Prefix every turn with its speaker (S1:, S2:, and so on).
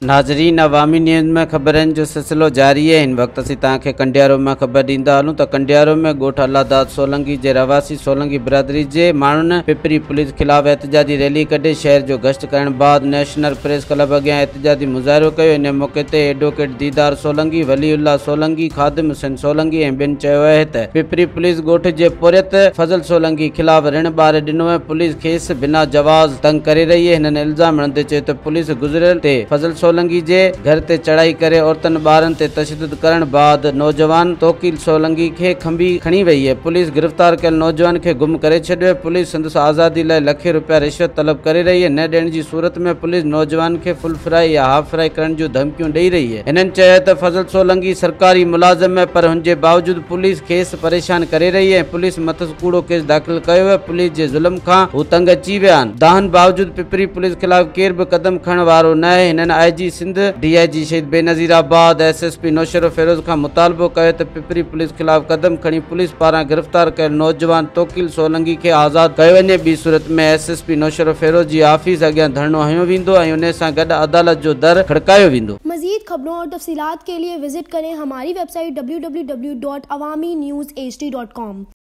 S1: नाज़रीन, अवामी न्यूज़ में ख़बरनि जो सिलसिलो जारी है। इन वक्त असीं तव्हांखे कंडियारो में ख़बर ॾींदा हलूं त कंडियारो में ॻोठ अलादाद सोलंकी जे रवासी सोलंकी बिरादरी जे माण्हुनि पिपरी पुलिस ख़िलाफ़ एहतजाजी रैली कढे शहर जो गश्त करण बाद नेशनल प्रेस क्लब अॻियां एहतजाजी मुज़ाहिरो कयो। इन मौक़े ते एडवोकेट दीदार सोलंकी, वलीउल्लाह सोलंकी, ख़ादिम हुसैन सोलंकी ऐं ॿियनि चयो आहे त पिपरी पुलिस ॻोठ जे पुरियत फज़ल सोलंकी ख़िलाफ़ ऋण ॿार ॾिनो ऐं पुलिस खेसि बिना जवाज़ तंग करे रही आहे। हिननि इल्ज़ाम हणंदे चयो त पुलिस गुज़िरियल ते फज़ल सोलंकी जे घर ते चढ़ाई करे औरतुनि ॿारनि ते तशद्दुद करण बाद नौजवान तोकील सोलंकी खे खंबी खणी वई है। पुलिस गिरफ्तार कयल नौजवान खे गुम करे छॾियो है। पुलिस संदसि आज़ादी लाइ लखे रुपया रिश्वत तलब करे रही है। न ॾियण जी सूरत में पुलिस नौजवान खे फुल फ्राई या हाफ फ्राई करण जूं धमकियूं ॾेई रही है। हिननि चयो त फज़ल सोलंकी सरकारी मुलाज़िम है, पर हुनजे बावजूद पुलिस खेसि परेशान करे रही है। पुलिस मथस कूड़ो केस दाख़िल कयो है। पुलिस जे ज़ुल्म खां हू तंग अची विया आहिनि। दाहनि बावजूद पिपरी पुलिस ख़िलाफ़ केर बि कदम खणण वारो न आहे। हिननि IG सिंध, DIG शहीद बेनज़ीराबाद, SSP नौशरो फिरोज़ खां मुतालबो कयो त पिपरी पुलिस ख़िलाफ़ कदम खणी पुलिस पारां गिरफ़्तार कयल नौजवान तोकील सोलंकी खे आज़ाद कयो वञे। ॿी सूरत में SSP नौशरो फिरोज़ जी ऑफिस अॻियां धरनो हयो वेंदो ऐं उन सां गॾु अदालत जो दर खड़कायो वेंदो।
S2: मज़ीद खबरों और तफ़सीलात के लिए विजिट करें हमारी वेबसाइट www.awamiNewsHD.com।